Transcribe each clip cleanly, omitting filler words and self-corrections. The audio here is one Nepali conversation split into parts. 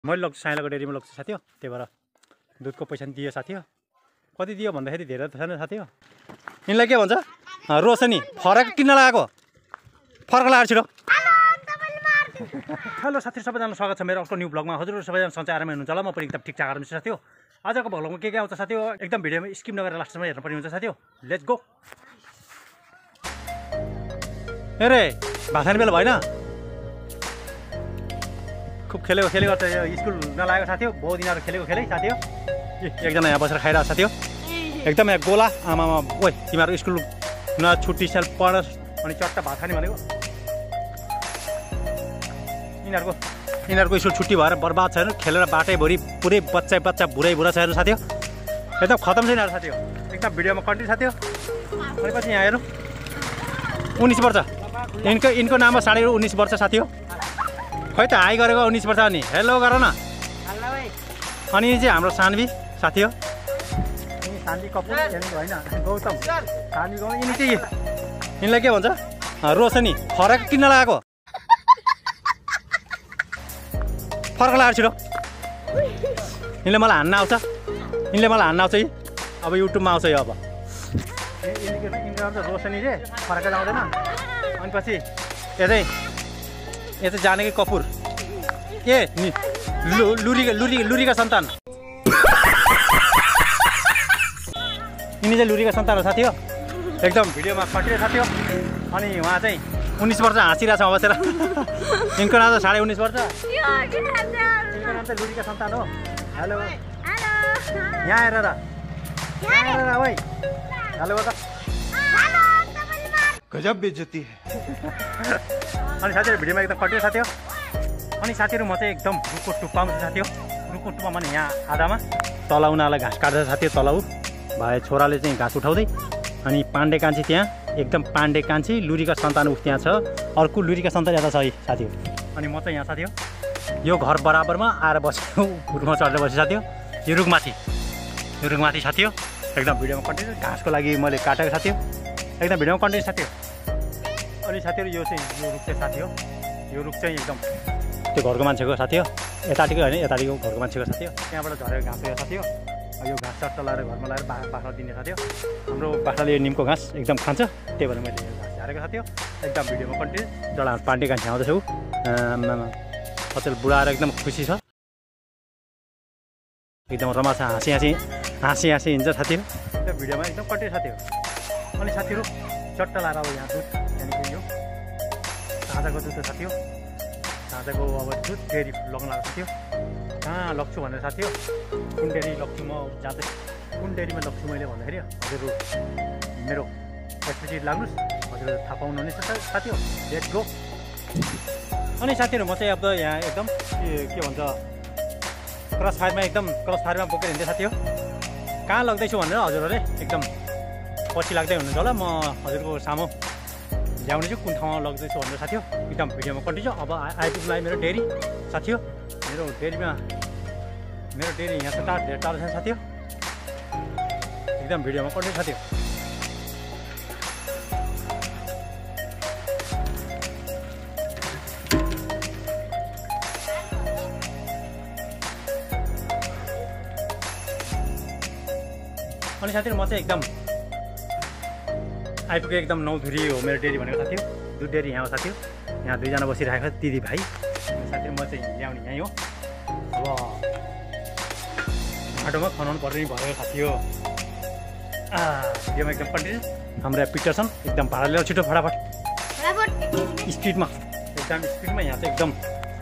मैले लग्छु साइलाको डेरीमा लग्छु साथी हो। त्यही भएर दुधको पैसा नि दियो साथी हो। कति दियो भन्दाखेरि धेरै त छैन साथी हो। यिनलाई के भन्छ रोशनी फरक किन लगाएको फरक लगाएर छिटो। हेलो साथी सबैजना स्वागत छ मेरो अर्को न्यू ब्लगमा। हजुरहरू सबैजना सन्चै आरामै हुनुहुन्छ होला। म पनि एकदम ठिकठाक आरामै छु साथी हो। आजको ब्लगमा के आउँछ साथी हो एकदम भिडियोमा स्किप नगरेर लास्टसम्म हेर्नु पर्ने हुन्छ साथी हो। Let's go. अरे भात खाने बेला भएन खुब खेलेको त स्कुल नलागेको साथी हो। बहुत दिनहरू खेलेको साथी हो। एकजना यहाँ बसेर खाइरहेको साथी हो एकदम यहाँ गोला आमामा ओइ तिमीहरू स्कुल न छुट्टी साल पढ अनि चट्ट भात खाने भनेको। यिनीहरूको स्कुल छुट्टी भएर बर्बाद छैन खेलेर बाटैभरि पुरै बच्चा बुढा छैन साथी हो। एकदम खतम छ यिनीहरू साथी हो। एकदम भिडियोमा कन्टिन्यू साथी हो। अनि पछि यहाँ हेर्नु 19 वर्ष यिनको नाममा 19.5 वर्ष साथी हो। खै त हाई गरेको 19 वर्ष अनि हेलो गर न। अनि चाहिँ हाम्रो सान्वी साथी हो। सान्वी कपुर होइन गौतम सान्वी गौतम। यिनी चाहिँ यिनलाई के भन्छ रोशनी फरक किन लगाएको फरक लगाएर छिटो। यिनले मलाई हान्न आउँछ है। अब युट्युबमा आउँछ यो अब यिनको रोशनी रे फरक लगाउँदैन। अनि पछि यो चाहिँ जानकी कपुर ए लुरीका सन्तान। यिनी चाहिँ लुरीका सन्तान हो साथी हो। एकदम भिडियोमा कटिरहेको साथी हो। अनि उहाँ चाहिँ 19 वर्ष हाँसिरहेको छ बसेर। यिनको नाम त 19.5 वर्ष। यिनको नाम चाहिँ लुरीका सन्तान हो। हेलो यहाँ हेर र ओइ हेलो त गजब बेइज्जती है। अनि साथीहरू भिडियोमा एकदम कटियो साथी हो। अनि साथीहरू म चाहिँ एकदम रुखको टुप्पामा छु साथी हो। रुखको टुप्पा माने यहाँ आधामा तल उनीहरूलाई घाँस काट्छ साथी हो। तल भाइ छोराले चाहिँ घाँस उठाउँदै अनि पाण्डे कान्छी त्यहाँ एकदम पाण्डे कान्छी लुरीका सन्तान उस त्यहाँ छ। अर्को लुरीका सन्तान यता छ है साथी हो। अनि म चाहिँ यहाँ साथी हो यो घर बराबरमा आएर बसेको रुखमा चढेर बसेँ साथी हो। यो रुखमाथि साथी हो। एकदम भिडियोमा कन्टिन्यू घाँसको लागि मैले काटेको साथी हो। एकदम भिडियोमा कन्टिन्यू साथी हो। अनि साथीहरू यो रुख चाहिँ साथी हो। यो रुख चाहिँ एकदम त्यो घरको मान्छेको साथी हो। यताटिको होइन यताटिको घरको मान्छेको साथी हो। त्यहाँबाट झरेको घाँस हो साथी हो। यो घाँस चट्ट लगाएर घरमा लगाएर बाख्रा दिने साथी हो। हाम्रो बाख्राले यो निमको घाँस एकदम खान्छ त्यही भएर मैले यो घाँस झारेको साथी हो। एकदम भिडियोमा कन्टिन्यू जडा पाण्डे कान्छी आउँदैछु। अचेल बुढा आएर एकदम खुसी छ। एकदम रमाछ हाँसी हिँड्छ साथी हो। एकदम भिडियोमा एकदम कन्टिन्यू साथी हो। अनि साथीहरू चट्ट लगाएर अब यहाँ दुध त्यहाँदेखि यो ताजाको दुध हो साथी हो। ताजाको अब दुध डेरी लग्न लाग्छ साथी हो। कहाँ लग्छु भनेर साथी हो कुन डेरी लग्छु म जाँदैछु कुन डेरीमा लग्छु मैले भन्दाखेरि हजुरहरू मेरो एकचोटि लाग्नुहोस् हजुरहरू थाहा पाउनुहुनेछ साथी हो। Let's go. अनि साथीहरू म चाहिँ अब यहाँ एकदम के भन्छ क्रस फायरमा बोकेर हिँड्दै साथी हो। कहाँ लग्दैछु भनेर हजुरहरूले एकदम पछि लाग्दै हुनुहुन्छ होला। म हजुरको सामु ल्याउने छु कुन ठाउँमा लग्दैछु भनेर साथी हो। एकदम भिडियोमा कन्टिन्यू अब आइपुग्नु मेरो डेरी साथी हो। मेरो डेरी यहाँ त धेरै टाढो छ साथी हो। एकदम भिडियोमा कन्टिन्यू साथी हो। अनि साथीहरू म चाहिँ एकदम आइपुगेँ एकदम नौधुरी हो मेरो डेरी भनेको साथी हो। दुध डेरी यहाँ हो साथी हो। यहाँ दुईजना बसिरहेको छ दिदी भाइ। साथीहरू म चाहिँ ल्याउने यहीँ हो। अब बाटोमा खनाउनु पर्ने भयो साथी हो। भिडियोमा एकदम कन्टिन्यू हाम्रो पिटरसन एकदम भाडा ल्याएर छिटो फटाफट स्पिडमा यहाँ चाहिँ एकदम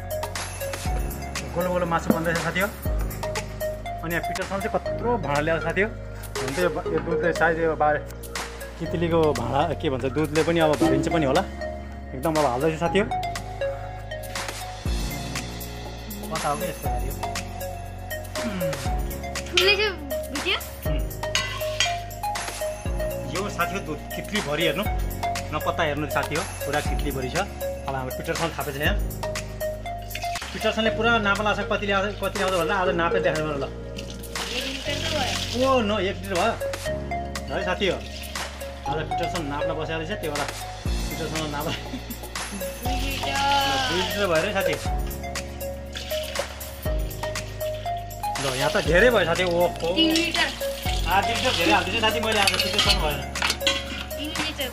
गोलो मासु बन्दैछ साथी हो। अनि यहाँ पिटरसन चाहिँ कत्रो भाडा ल्याएर साथी हो। हुन त यो दुधले सायद यो कितलीको भाडा के भन्छ दुधले पनि अब भरिन्छ पनि होला। एकदम अब हाल्दैछु साथी हो। बताऊ यस्तो यो साथी हो दुध कितली भरि हेर्नु नपत्ता हेर्नु साथी हो। पुरा कितली भरि छ। अब हाम्रो पिटरसन थापेछ यहाँ। पिटरसनले पुरा नापा लाग्छ कति आउँछ भनेर आज नापे देखाएर ल। ओ न 1 लिटर भयो है साथी हो। आज पिटरसन नाप्न बसेको रहेछ त्यो भएर पिटरसन नाप 2 लिटर भयो रे साथी। ल यहाँ त धेरै भयो साथी। ओहो 3 लिटर 8 लिटर धेरै हाल्दैछु साथी मैले आज त्यस्तो सक्नु भएन। 3 लिटर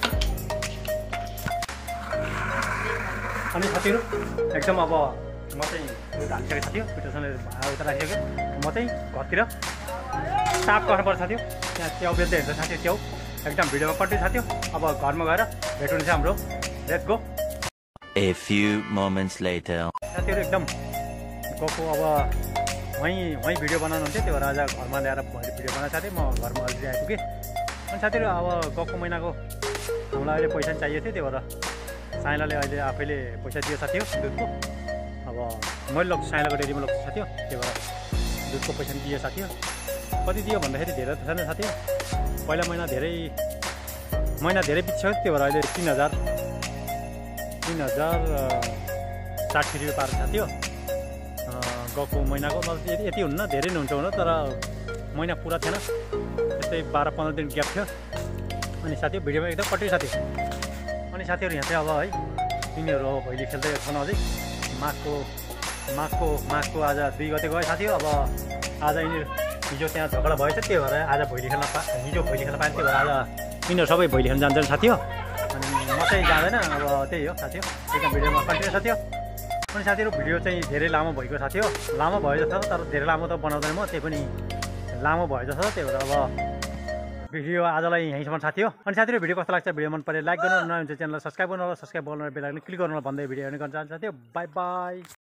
अनि साथीहरू एकदम अब म चाहिँ दुध हालिसकेको साथी हो। पिठोसँग उता राखिसक्यो। म चाहिँ घरतिर साफ गर्नुपर्छ साथी हो। त्यहाँ च्याउ बेच्दै हेर्छ साथी च्याउ एकदम भिडियोमा कन्टिन्यू साथी हो। अब घरमा गएर भेट हुन्छ हाम्रो। Let's go. A few moments later. साथीहरू एकदम गएको अब वहीँ भिडियो बनाउनु हुन्थ्यो त्यही भएर आज घरमा ल्याएर भिडियो बनाएको साथी म घरमा अलरेडी आइपुगेँ। अनि साथीहरू अब गएको महिनाको हामीलाई अहिले पैसा चाहिएको थियो त्यही भएर साइलाले अहिले आफैले पैसा दियो साथी हो दुधको। अब मैले लग्छु साइलाको डेरीमा लग्छु साथी हो त्यही भएर दुधको पैसा पनि दियो साथी हो। कति दियो भन्दाखेरि धेरै त छैन साथी हो। पहिला महिना धेरै बित्थ्यो त्यही भएर अहिले 3060 रुपियाँ पार्छ साथी हो। गएको महिनाको मतलब यति हुन्न धेरै नै हुन्छ हुन तर महिना पुरा थिएन त्यस्तै 12-15 दिन ग्याप थियो। अनि साथी भिडियोमा एकदम कटियो साथी। अनि साथीहरू यहाँ चाहिँ अब है यिनीहरू अब भैली खेल्दै छन् अझै माघको आज 2 गते गयो साथी हो। अब आज यिनीहरू हिजो त्यहाँ झगडा भएछ त्यही भएर आज हिजो भैली खेल्न पाएन त्यही भएर आज यिनीहरू सबै भैली खेल्न जान्छन् साथी हो। अनि म चाहिँ जाँदैन अब त्यही हो साथी हो। एकदम भिडियोमा कन्टिन्यू साथी हो। अनि साथीहरू भिडियो चाहिँ धेरै लामो भएको साथी हो। लामो भयो जस्तो तर धेरै लामो त बनाउँदैन म त्यही पनि लामो भयो जस्तो त्यही भएर अब भिडियो आजलाई यहीँसम्म साथी हो। अनि साथीहरू भिडियो कस्तो लाग्छ भिडियो मन परे लाइक गर्नु नहुन्छ च्यानललाई सब्सक्राइब गर्नु सब्सक्राइब गर्नु बेल आइकन क्लिक गर्नु भन्दै भिडियो हेर्ने गर्न चाहन्छु साथी हो। Bye by.